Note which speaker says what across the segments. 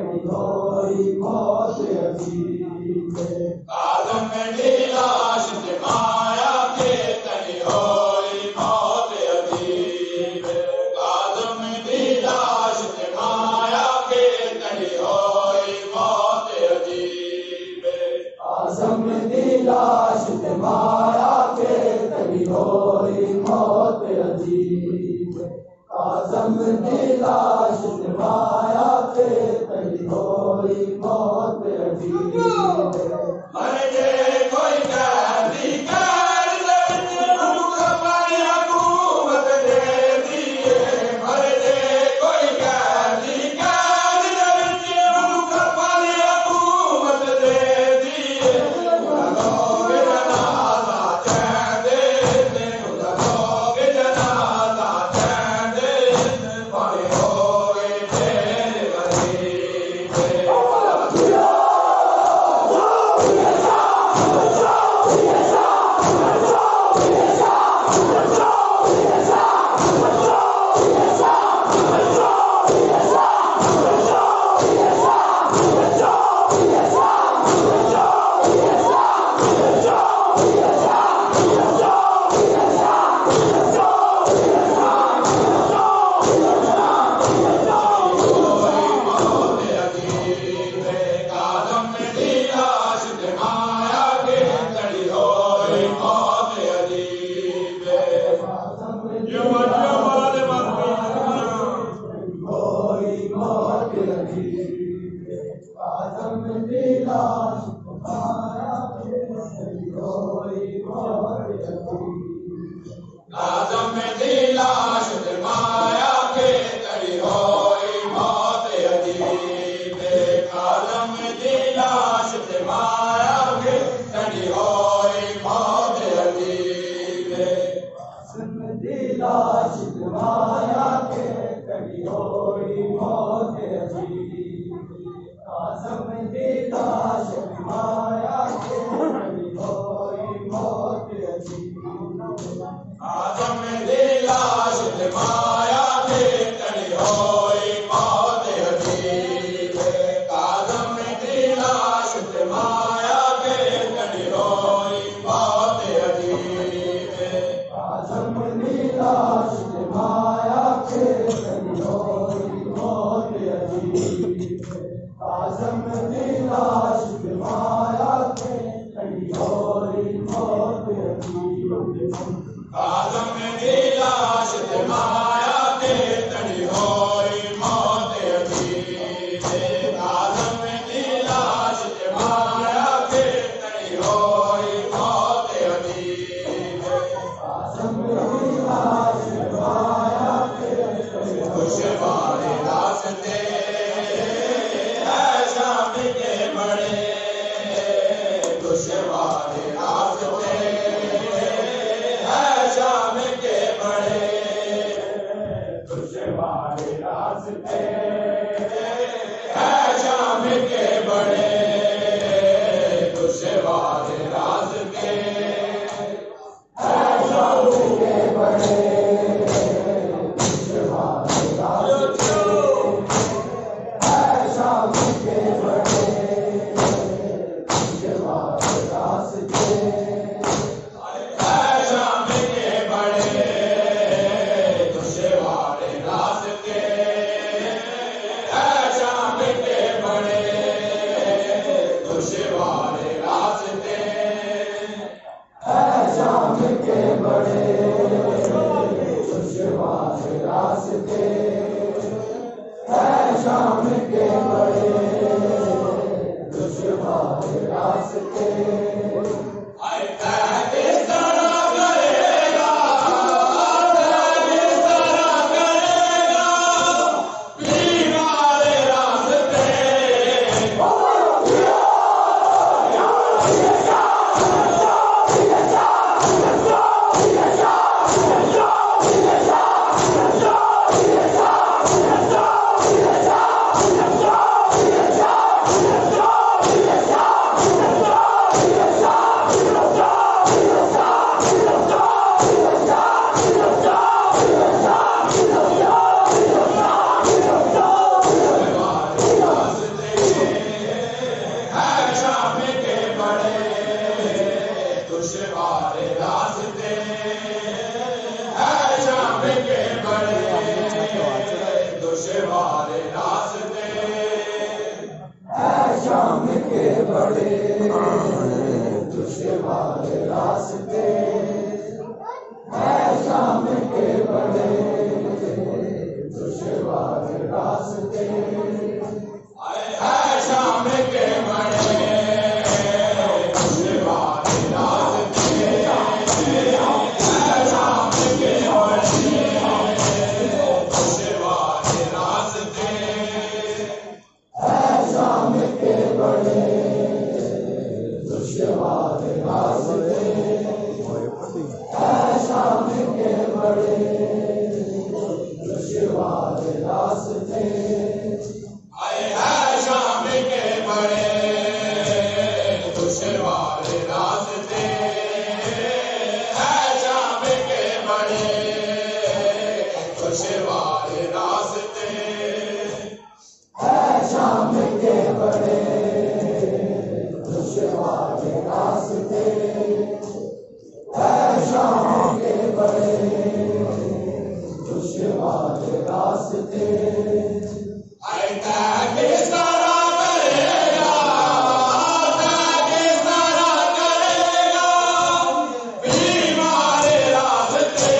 Speaker 1: होई मौत अजीब
Speaker 2: काज़म लीलाश माया के तनी होई मौत अजीब काज़म लीलाश माया के तनी होई मौत अजीब
Speaker 1: काज़म लीलाश माया के तनी होई मौत अजीब काज़म लीलाश माया के तनी होई मौत अजीब
Speaker 2: मर गए कोई कैदी कैद मुल्क पर हुकूमत दे दिए मर गए कोई कैदी कैद मुल्क पर हुकूमत दे दिए लोग जनाजा चैन दे लोग जनाजा चैन दे बड़े हो गए तेरे गरीब काज़म लीलाश माया के तड़ी होई मौत अजीब
Speaker 1: होई मौत अजीब काज़म लीलाश माया के तनी होई मौत अजीब
Speaker 2: काज़म लीलाश माया के तड़ी होई मौत अजीब काज़म लीलाश माया के तड़ी होई मौत अजीब
Speaker 1: काज़म लीलाश माया के तनी होई मौत अजीब काज़म लीलाश माया के तनी होई मौत अजीब
Speaker 2: काज़म लीलाश माया के तड़ी होई मौत अजीब काज़म लीलाश माया के तड़ी होई मौत अजीब
Speaker 1: काज़म लीलाश माया के तनी होई मौत अजीब काज़म लीलाश माया के तनी होई मौत अजीब
Speaker 2: काज़म लीलाश माया के तड़ी होई मौत अजीब काज़म लीलाश माया के तड़ी होई मौत अजीब
Speaker 1: काज़म लीलाश माया के तनी
Speaker 2: दुश्वार रास्ते है शाम के बड़े दुश्वार रास्ते है शाम के बड़े दुश्वार रास्ते है शाम के बड़े दुश्वार रास्ते है शाम के बड़े
Speaker 1: शाम के बड़े दुश्वार रास्ते
Speaker 2: शाम के बड़े दुश्वार रास्ते शाम के बड़े दुश्वार रास्ते
Speaker 1: शाम के बड़े दुश्वार रास्ते शाम के बड़े शाम के बड़े दुश्वार रास्ते, है शाम के बड़े दुश्वार रास्ते,
Speaker 2: है शाम के बड़े दुश्वार रास्ते, है शाम के बड़े दुश्वार रास्ते,
Speaker 1: है शाम के बड़े दुश्वार रास्ते, है शाम के बड़े दुश्वार रास्ते,
Speaker 2: है शाम के बड़े दुश्वार रास्ते, है शाम के बड़े दुश्वार रास्ते,
Speaker 1: है शाम के बड़े दुश्वार रास्ते, है शाम के बड़े दुश्वार रास्ते,
Speaker 2: किस तरह करेगा, किस तरह करेगा बीमार रास्ते,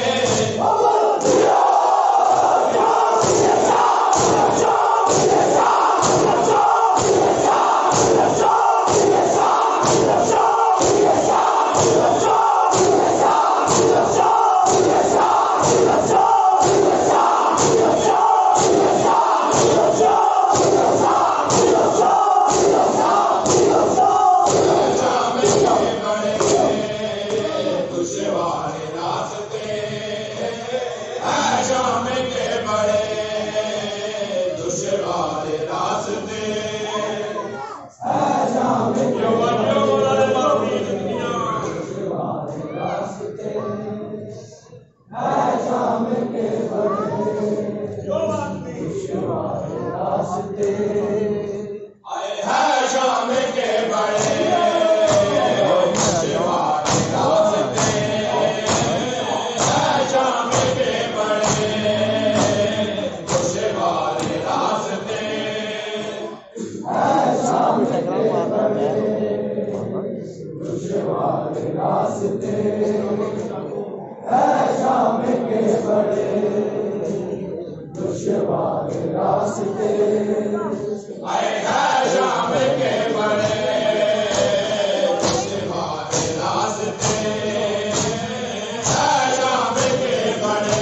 Speaker 2: दुश्वार रास्ते, है शाम के बड़े दुश्वार रास्ते,
Speaker 1: है शाम के
Speaker 2: दुश्वार
Speaker 1: रास्ते, है शाम के बड़े दुश्वार रास्ते,
Speaker 2: है शाम के बड़े दुश्वार रास्ते, है शाम के बड़े दुश्वार रास्ते,
Speaker 1: है शाम के बड़े दुश्वार रास्ते, है शाम के बड़े दुश्वार रास्ते,
Speaker 2: है शाम के बड़े दुश्वार रास्ते, है शाम के बड़े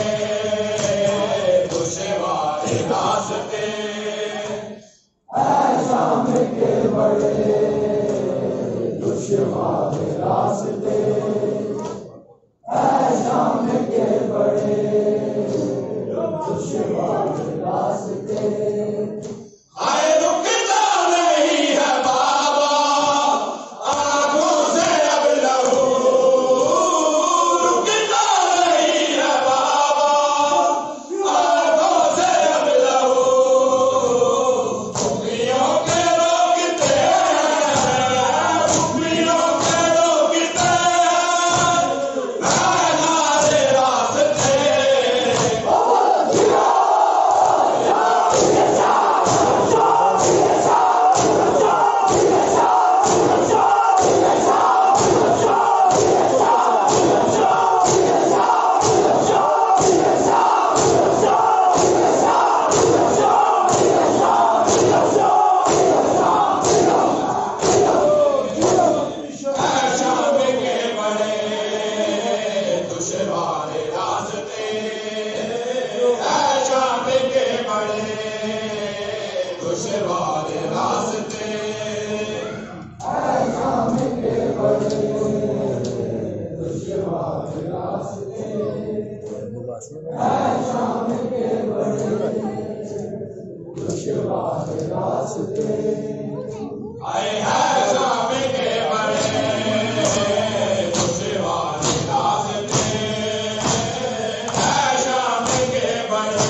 Speaker 2: दुश्वार रास्ते,
Speaker 1: है शाम के बड़े दुश्वार रास्ते, है शाम के बड़े दुश्वार रास्ते,
Speaker 2: आए रुकता नहीं है बाबा आंखों से अब लहू, रुकता नहीं है बाबा आंखों से अब लहू, उंगलियों के रोकते हैं, उंगलियों के रोकते हैं, हमारे रास्ते, शाम के बड़े दुश्वार रास्ते, है शाम के बड़े दुश्वार रास्ते,
Speaker 1: है शाम के बड़े दुश्वार रास्ते, है शाम के बड़े दुश्वार रास्ते,
Speaker 2: है शाम के बड़े दुश्वार रास्ते, है शाम के बड़े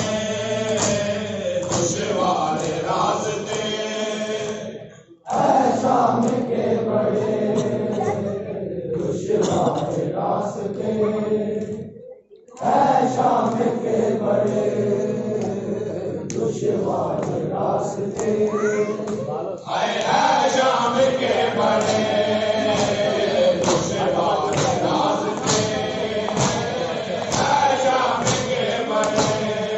Speaker 2: दुश्वार रास्ते,
Speaker 1: है शाम के बड़े दुश्वार रास्ते, है शाम के बड़े दुश्वार रास्ते,
Speaker 2: आए हैं शाम के बड़े दुश्वार रास्ते, है शाम के बड़े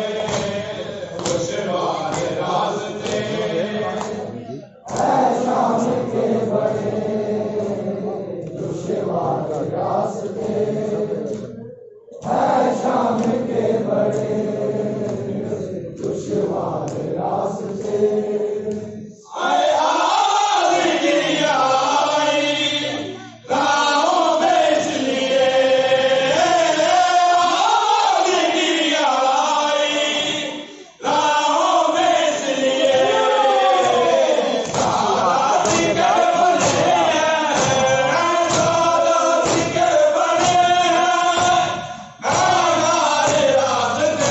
Speaker 2: दुश्वार रास्ते,
Speaker 1: है शाम के बड़े दुश्वार रास्ते, है शाम के बड़े दुश्वार रास्ते।
Speaker 2: आए आग गिरी आई राहों में इसलिए, आग गिरी आई राहों में इसलिए, सादात के बड़े हैं, सादात के बड़े हैं, नादार रास्ते,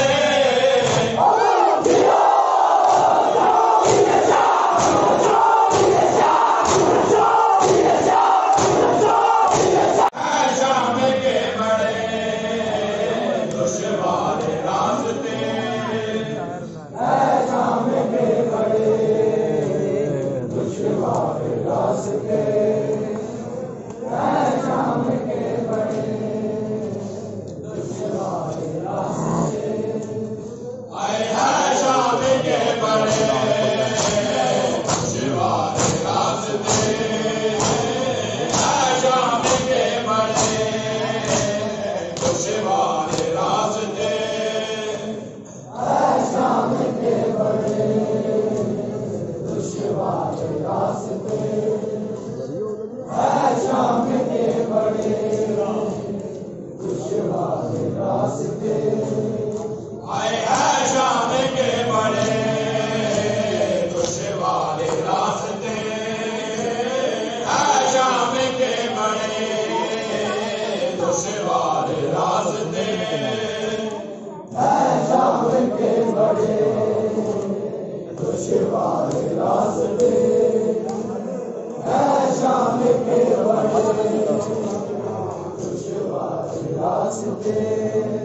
Speaker 2: है शाम के बड़े दुश्वार रास्ते,
Speaker 1: है शाम के बड़े दुश्वार रास्ते, है शाम के बड़े दुश्वार रास्ते।
Speaker 2: आए हैं शाम के बड़े दुश्वार रास्ते, है शाम के बड़े दुश्वार रास्ते,
Speaker 1: है शाम के बड़े दुश्वार रास्ते, है शाम के बड़े दुश्वार रास्ते।
Speaker 2: आए हैं शाम के बड़े दुश्वार रास्ते, है शाम के बड़े दुश्वार रास्ते,
Speaker 1: है शाम के बड़े दुश्वार रास्ते, है शाम के बड़े दुश्वार रास्ते।